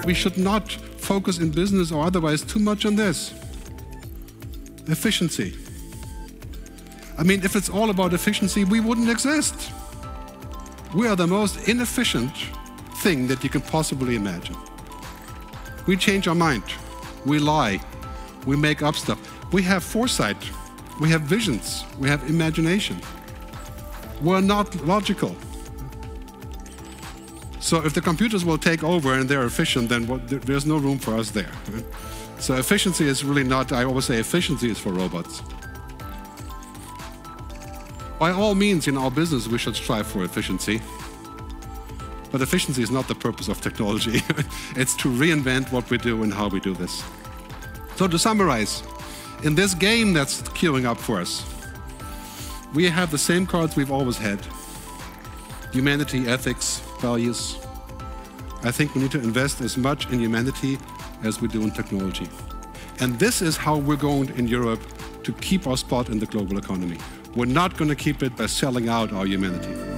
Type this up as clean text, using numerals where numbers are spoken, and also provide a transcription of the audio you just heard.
we should not focus in business or otherwise too much on this. Efficiency. I mean, if it's all about efficiency, we wouldn't exist. We are the most inefficient thing that you can possibly imagine. We change our mind. We lie. We make up stuff. We have foresight. We have visions. We have imagination. We're not logical. So if the computers will take over and they're efficient, then there's no room for us there. Right? So efficiency is really not, I always say efficiency is for robots. By all means, in our business, we should strive for efficiency. But efficiency is not the purpose of technology. It's to reinvent what we do and how we do this. So to summarize, in this game that's queuing up for us, we have the same cards we've always had. Humanity, ethics, values. I think we need to invest as much in humanity as we do in technology. And this is how we're going in Europe to keep our spot in the global economy. We're not going to keep it by selling out our humanity.